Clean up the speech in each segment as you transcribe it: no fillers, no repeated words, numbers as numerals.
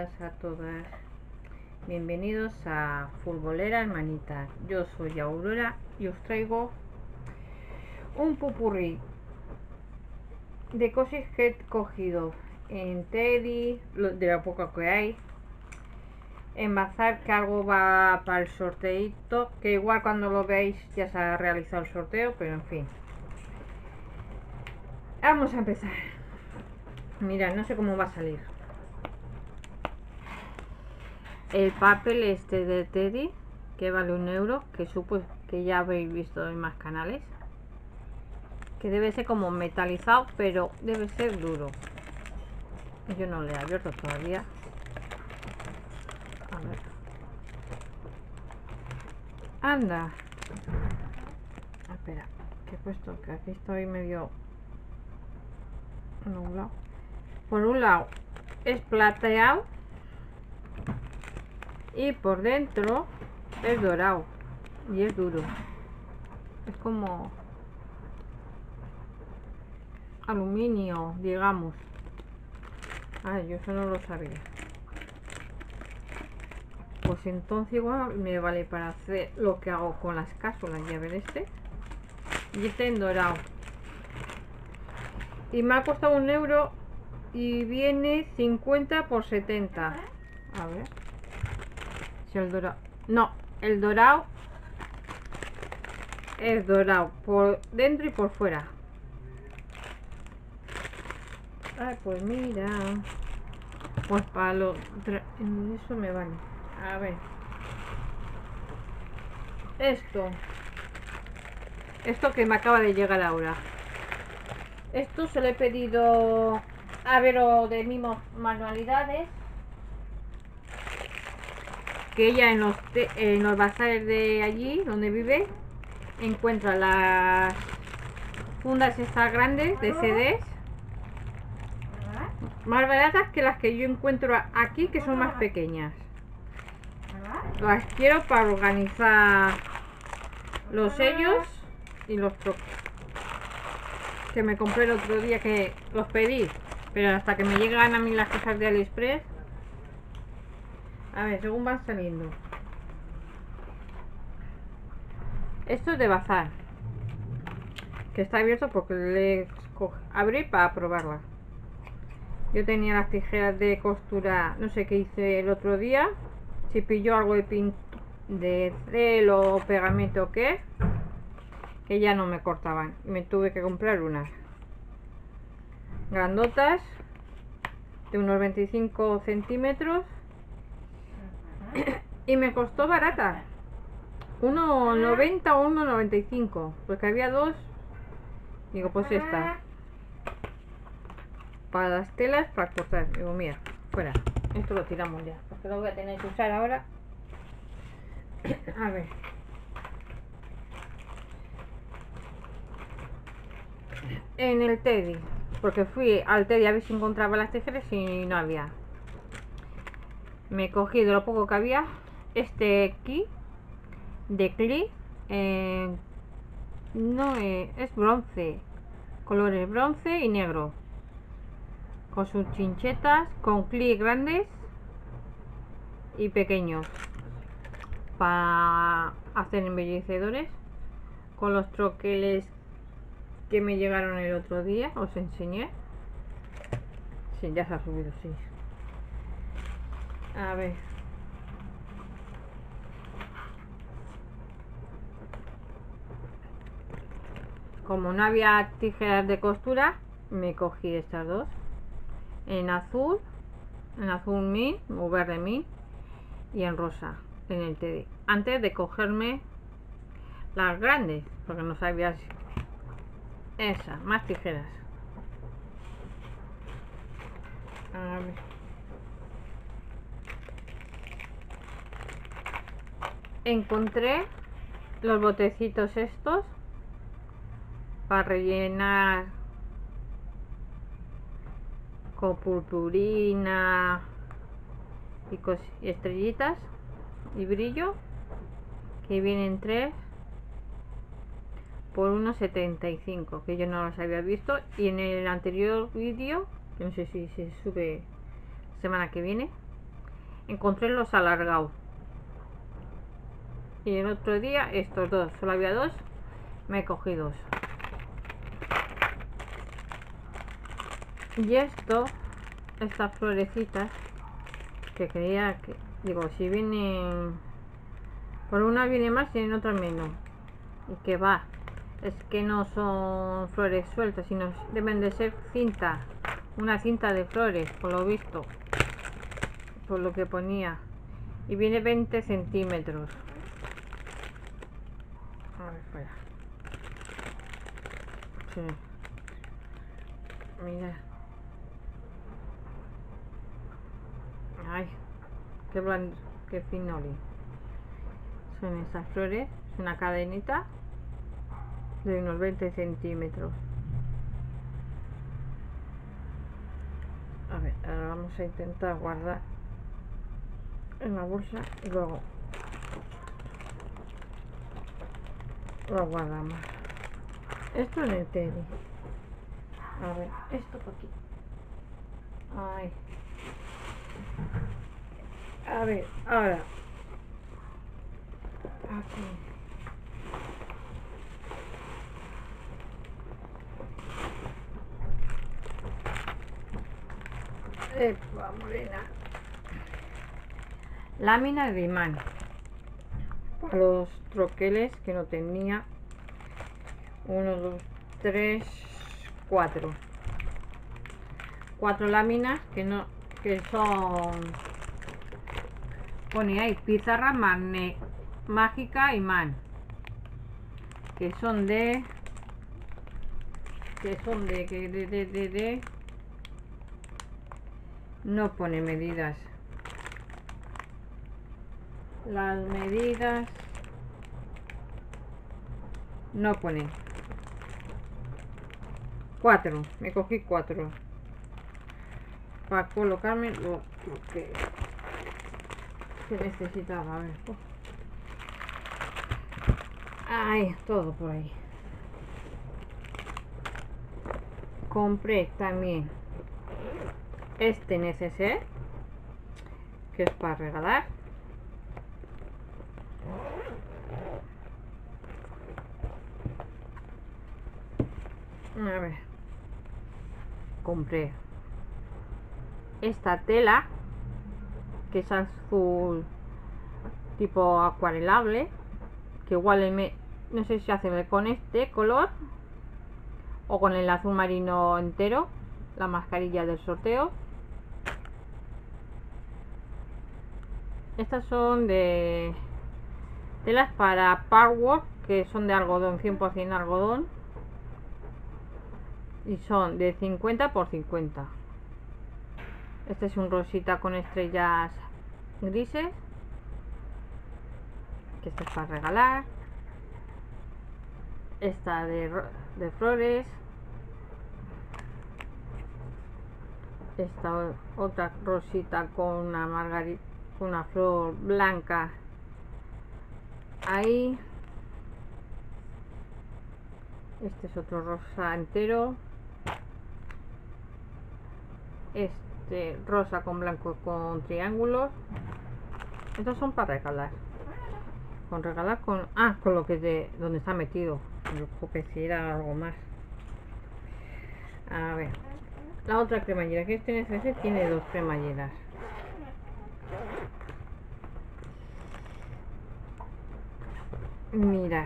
todas, a todas. Bienvenidos a Futbolera Hermanitas. Yo soy Aurora y os traigo un popurrí de cosas que he cogido en Teddy, de lo poco que hay, en Bazar, que algo va para el sorteito, que igual cuando lo veáis ya se ha realizado el sorteo, pero en fin. Vamos a empezar. Mira, no sé cómo va a salir. El papel este de Teddy, que vale 1 euro, que supongo que ya habéis visto en más canales, que debe ser como metalizado, pero debe ser duro. Yo no lo he abierto todavía. A ver. Anda. Espera, que he puesto que aquí estoy medio nublado. Por un lado es plateado y por dentro es dorado y es duro. Es como aluminio, digamos. Ay, yo eso no lo sabía. Pues entonces igual me vale para hacer lo que hago con las cápsulas. Ya ver este. Y este en dorado. Y me ha costado 1 euro y viene 50 por 70. A ver. Si el dorado. No, el dorado es dorado por dentro y por fuera. Ay, pues mira. Pues para lo... eso me vale. A ver. Esto que me acaba de llegar ahora. Esto se lo he pedido a Vero de Mimos Manualidades. Que ella en los bazares de allí, donde vive, encuentra las fundas estas grandes de CDs. Más baratas que las que yo encuentro aquí, que son más pequeñas. Las quiero para organizar los sellos y los troques que me compré el otro día, que los pedí, pero hasta que me llegan a mí las cosas de AliExpress. A ver, según van saliendo. Esto es de Bazar, que está abierto porque le abrí para probarla. Yo tenía las tijeras de costura, no sé qué hice el otro día, si pilló algo de celo o pegamento o qué, que ya no me cortaban. Me tuve que comprar unas grandotas de unos 25 centímetros y me costó barata, 1,90 o 1,95, porque había dos. Digo, pues esta para las telas para cortar. Digo, mira, fuera, esto lo tiramos ya, porque lo voy a tener que usar ahora. A ver, en el Teddy, porque fui al Teddy a ver si encontraba las tijeras y no había. Me cogí de lo poco que había este aquí de Klee. No es bronce, colores bronce y negro, con sus chinchetas, con clics grandes y pequeños para hacer embellecedores, con los troqueles que me llegaron el otro día, os enseñé. Sí, ya se ha subido, sí. A ver, como no había tijeras de costura, me cogí estas dos en azul mint o verde mint y en rosa en el Teddy, antes de cogerme las grandes, porque no sabía si... Esas, más tijeras. A ver. Encontré los botecitos estos para rellenar con purpurina y estrellitas y brillo, que vienen 3 por 1,75, que yo no los había visto. Y en el anterior vídeo, que no sé si se sube semana que viene, encontré los alargados. Y el otro día estos dos, solo había dos, me cogí dos. Y estas florecitas que creía que, digo, si vienen por una viene más y en otra menos. Y que va, es que no son flores sueltas, sino deben de ser cinta, una cinta de flores, por lo visto, por lo que ponía. Y viene 20 centímetros. A ver, fuera. Sí. Mira. Ay, qué blando, qué finoli. Son esas flores, es una cadenita de unos 20 centímetros. A ver, ahora vamos a intentar guardar en la bolsa y luego lo guardamos. Esto en el teddy. A ver, esto por aquí. Ay. A ver, ahora. Aquí. Epa, morena. Lámina de imán. Para los troqueles que no tenía. 1, 2, 3, 4. 4 láminas que son, pone ahí, pizarra mágica imán, que son de no pone medidas, las medidas no pone. 4, me cogí 4 para colocarme lo que se necesitaba. A ver, ay, todo por ahí. Compré también este neceser, que es para regalar. A ver, compré esta tela que es azul tipo acuarelable, que igual no sé si hace con este color o con el azul marino entero, la mascarilla del sorteo. Estas son de telas para patchwork, que son de algodón, 100% algodón, y son de 50 por 50. Este es un rosita con estrellas grises, que este es para regalar. Esta de flores. Esta otra rosita con una margarita, con una flor blanca ahí. Este es otro rosa entero. Este rosa con blanco con triángulos. Estos son para regalar. Con con lo que es de donde está metido. Que si era algo más. A ver, la otra cremallera, que este neceser tiene 2 cremalleras. Mirad,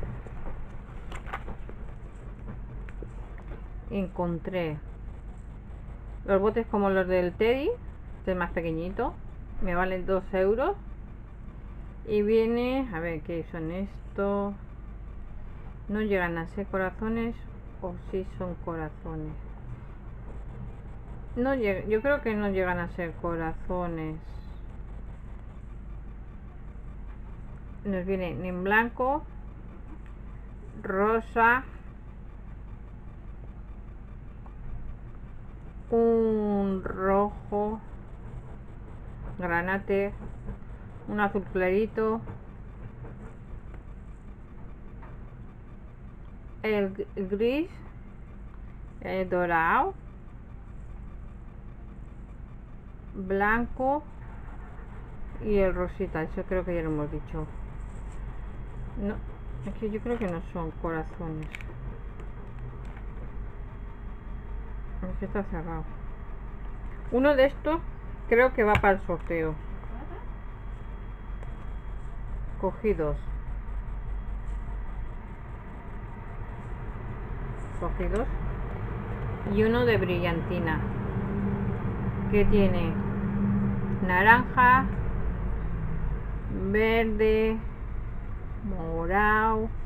encontré los botes como los del Teddy, este es más pequeñito, me valen 2 euros. Y viene, a ver qué son estos, no llegan a ser corazones, o si son corazones. No, yo creo que no llegan a ser corazones. Nos vienen en blanco, rosa, un rojo, granate, un azul clarito, el gris, el dorado, blanco, y el rosita, eso creo que ya lo hemos dicho. No, es que yo creo que no son corazones. Es que está cerrado. Uno de estos creo que va para el sorteo. Cogí dos. Cogí dos. Y uno de brillantina, que tiene naranja, verde, morado,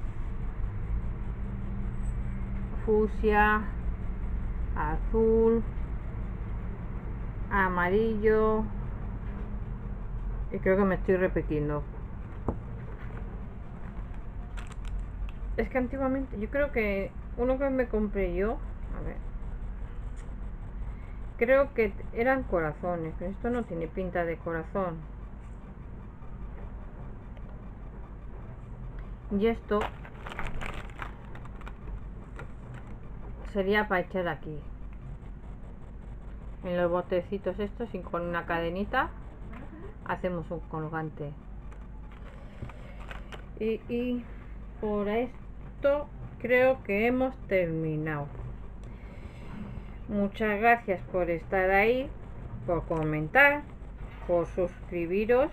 fucsia, azul, amarillo, y creo que me estoy repitiendo. Es que antiguamente, yo creo que uno que me compré yo, a ver, creo que eran corazones, pero esto no tiene pinta de corazón. Y esto sería para echar aquí, en los botecitos estos, y con una cadenita hacemos un colgante. Y por esto creo que hemos terminado. Muchas gracias por estar ahí, por comentar, por suscribiros,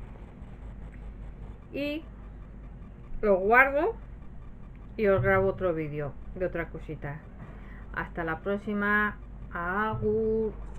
y lo guardo y os grabo otro vídeo de otra cosita. Hasta la próxima. Agur.